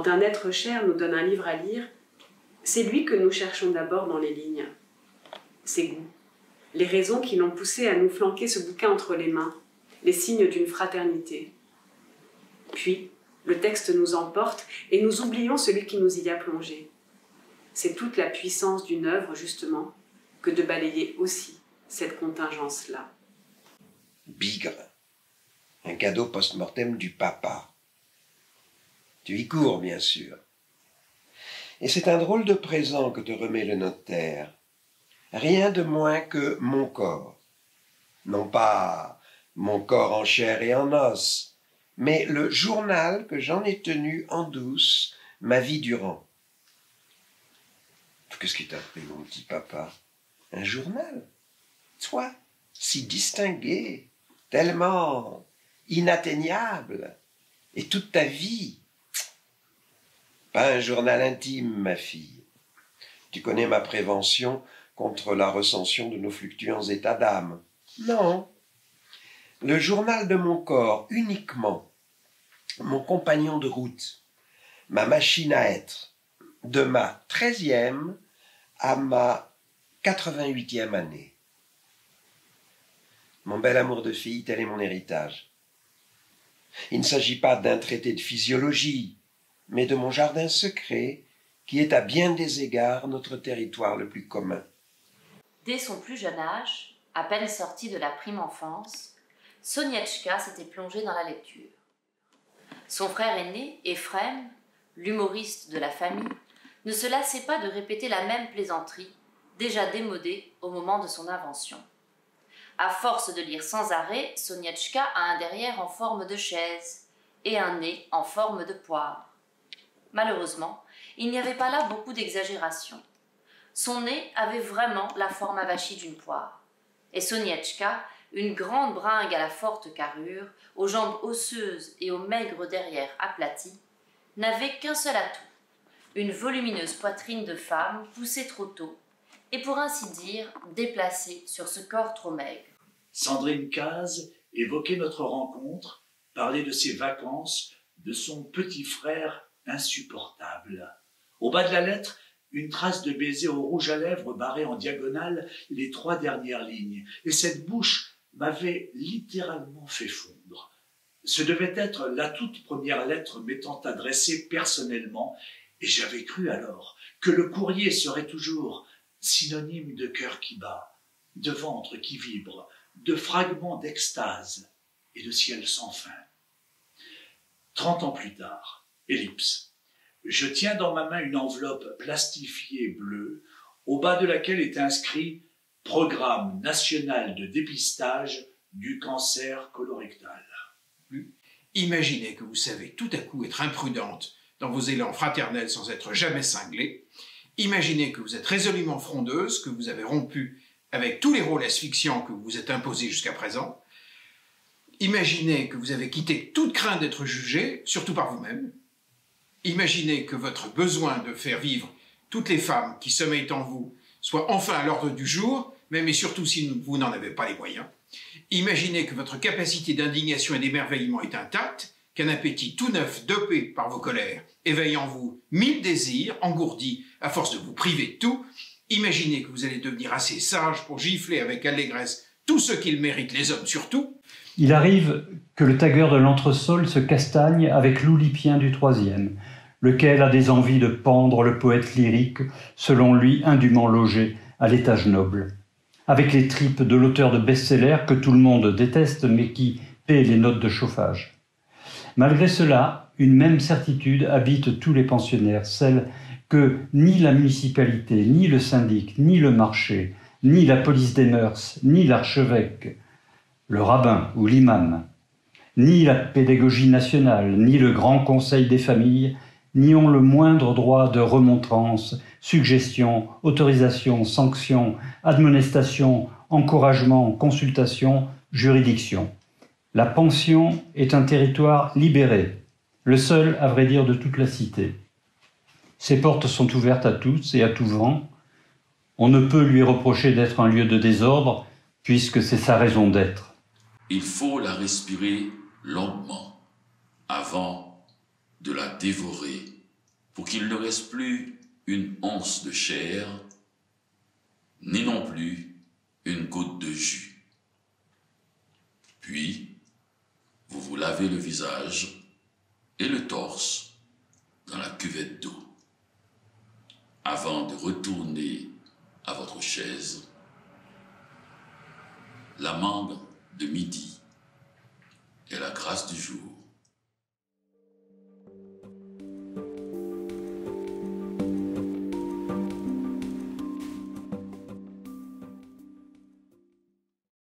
Quand un être cher nous donne un livre à lire, c'est lui que nous cherchons d'abord dans les lignes. Ses goûts, les raisons qui l'ont poussé à nous flanquer ce bouquin entre les mains, les signes d'une fraternité. Puis, le texte nous emporte et nous oublions celui qui nous y a plongé. C'est toute la puissance d'une œuvre, justement, que de balayer aussi cette contingence-là. Bigre, un cadeau post-mortem du papa. Tu y cours, bien sûr. Et c'est un drôle de présent que te remet le notaire. Rien de moins que mon corps. Non pas mon corps en chair et en os, mais le journal que j'en ai tenu en douce ma vie durant. Qu'est-ce qui t'a pris, mon petit papa? Un journal? Toi, si distingué, tellement inatteignable, et toute ta vie. Pas un journal intime, ma fille. Tu connais ma prévention contre la recension de nos fluctuants états d'âme. Non. Le journal de mon corps, uniquement. Mon compagnon de route. Ma machine à être. De ma 13e à ma 88e année. Mon bel amour de fille, tel est mon héritage. Il ne s'agit pas d'un traité de physiologie, mais de mon jardin secret, qui est à bien des égards notre territoire le plus commun. Dès son plus jeune âge, à peine sortie de la prime enfance, Sonieczka s'était plongée dans la lecture. Son frère aîné, Ephrem, l'humoriste de la famille, ne se lassait pas de répéter la même plaisanterie, déjà démodée au moment de son invention. À force de lire sans arrêt, Sonieczka a un derrière en forme de chaise et un nez en forme de poire. Malheureusement, il n'y avait pas là beaucoup d'exagération. Son nez avait vraiment la forme avachie d'une poire. Et Sonieczka, une grande bringue à la forte carrure, aux jambes osseuses et au maigre derrière aplati, n'avait qu'un seul atout, une volumineuse poitrine de femme poussée trop tôt, et pour ainsi dire déplacée sur ce corps trop maigre. Sandrine Cazes évoquait notre rencontre, parlait de ses vacances, de son petit frère insupportable. Au bas de la lettre, une trace de baiser au rouge à lèvres barré en diagonale les 3 dernières lignes, et cette bouche m'avait littéralement fait fondre. Ce devait être la toute première lettre m'étant adressée personnellement, et j'avais cru alors que le courrier serait toujours synonyme de cœur qui bat, de ventre qui vibre, de fragments d'extase et de ciel sans fin. 30 ans plus tard, ellipse. Je tiens dans ma main une enveloppe plastifiée bleue, au bas de laquelle est inscrit « Programme national de dépistage du cancer colorectal ». Imaginez que vous savez tout à coup être imprudente dans vos élans fraternels sans être jamais cinglée. Imaginez que vous êtes résolument frondeuse, que vous avez rompu avec tous les rôles asphyxiants que vous vous êtes imposés jusqu'à présent. Imaginez que vous avez quitté toute crainte d'être jugée, surtout par vous-même. Imaginez que votre besoin de faire vivre toutes les femmes qui sommeillent en vous soit enfin à l'ordre du jour, même et surtout si vous n'en avez pas les moyens. Imaginez que votre capacité d'indignation et d'émerveillement est intacte, qu'un appétit tout neuf dopé par vos colères éveille en vous 1000 désirs engourdis à force de vous priver de tout. Imaginez que vous allez devenir assez sage pour gifler avec allégresse tous ceux qu'ils méritent, les hommes surtout. Il arrive que le tagueur de l'entresol se castagne avec l'oulipien du 3e, lequel a des envies de pendre le poète lyrique, selon lui indûment logé à l'étage noble. Avec les tripes de l'auteur de best-sellers que tout le monde déteste, mais qui paie les notes de chauffage. Malgré cela, une même certitude habite tous les pensionnaires, celle que ni la municipalité, ni le syndic, ni le marché, ni la police des mœurs, ni l'archevêque, le rabbin ou l'imam, ni la pédagogie nationale, ni le grand conseil des familles, n'y ont le moindre droit de remontrance, suggestion, autorisation, sanction, admonestation, encouragement, consultation, juridiction. La pension est un territoire libéré, le seul, à vrai dire, de toute la cité. Ses portes sont ouvertes à tous et à tout vent. On ne peut lui reprocher d'être un lieu de désordre, puisque c'est sa raison d'être. Il faut la respirer longuement, avant de la dévorer pour qu'il ne reste plus une once de chair, ni non plus une goutte de jus. Puis, vous vous lavez le visage et le torse dans la cuvette d'eau, avant de retourner à votre chaise. La mangue de midi et la grâce du jour